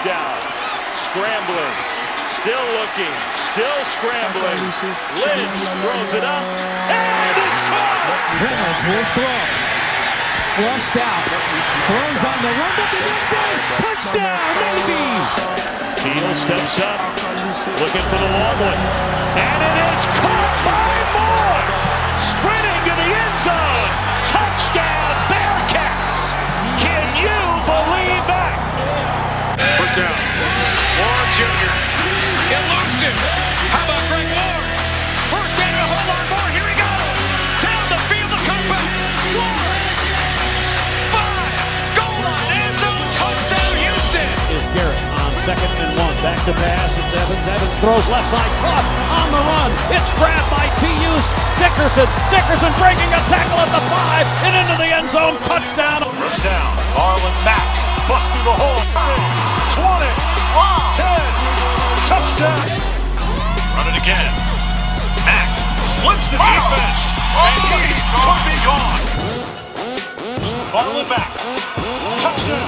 touchdown. Scrambling, still looking, still scrambling. Lynch throws it up, and it's caught! Reynolds will throw. Flushed out. Throws on the run to the end zone. Touchdown, Navy! Kiel steps up, looking for the long one. And it is caught by Moore! Sprinting to the end zone! Touchdown, Bearcats! Can you believe that? First down. Ward Jr. Elusive. How about Greg Ward? First down to hold on Ward. Here he goes. Down the field to come back. Ward. 5. Goal line. End zone. Touchdown, Houston. Is Garrett on 2nd and 1. Back to pass. It's Evans. Evans throws left side. Caught on the run. It's grabbed by T.U.'s Dickerson. Dickerson breaking a tackle at the 5 and into the end zone. Touchdown. First down. Marlon Mack. Bust through the hole. 20. 10. Touchdown. Run it again. Mack splits the defense. And he's could be gone. Marlon Mack. Touchdown.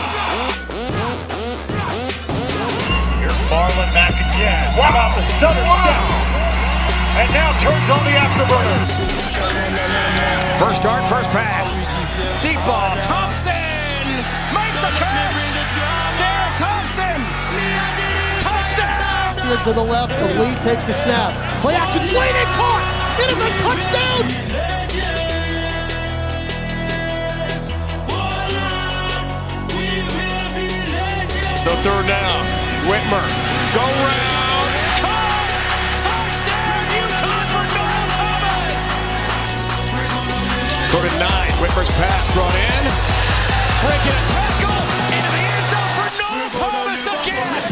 Here's Marlon Mack again. How about the stutter step? And now turns on the afterburners. First start, first pass. Deep ball. Thompson makes a catch. There, Thompson. Touchdown. To the left, the lead takes the snap. Play action, Slade caught. It is a touchdown. The third down. Whitmer. Go round. Caught. Touchdown. UConn for Noel Thomas. Go to 9. Whitmer's pass brought in. Breaking a tackle. Into the end zone for Noel Thomas again.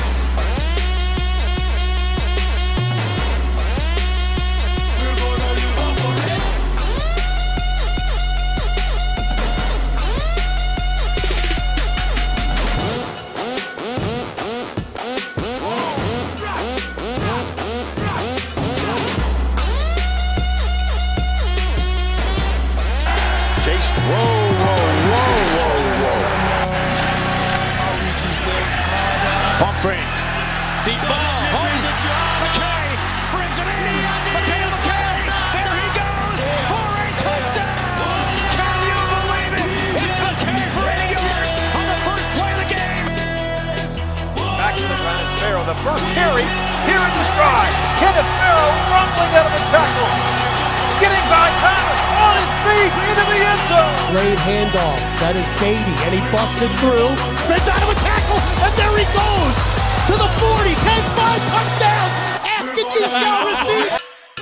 Pump fake. Deep ball. McKay brings it in. McKay. There he goes for a touchdown. Can you believe it? It's McKay for 80 yards on the first play of the game. Back to the ground is Farrow. The first carry here in the stride. Kenneth Farrow rumbling out of the tackle. Getting by Thomas on his feet into the end zone. Late handoff. That is Beatty, and he busts it through. Spins out of a tackle, and there he goes to the 40. 10-5 touchdown. Ask and you shall receive.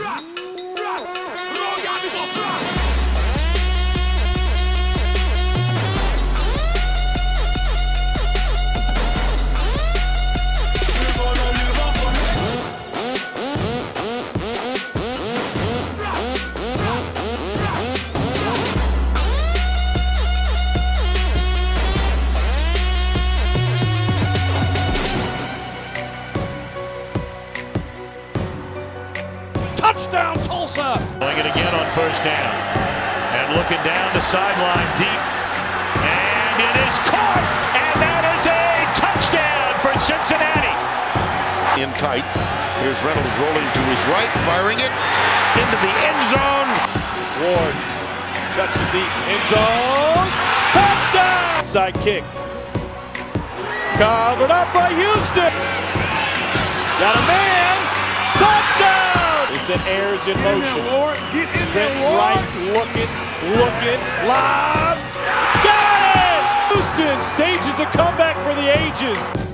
Touchdown, Tulsa! Doing it again on first down. And looking down the sideline deep. And it is caught! And that is a touchdown for Cincinnati! In tight. Here's Reynolds rolling to his right, firing it into the end zone. Ward chucks it deep. End zone. Touchdown! Side kick. Covered up by Houston. Got a man. Touchdown! They sent Ayers in motion. Sprint right, looking, lobs. Got it! Houston stages a comeback for the ages.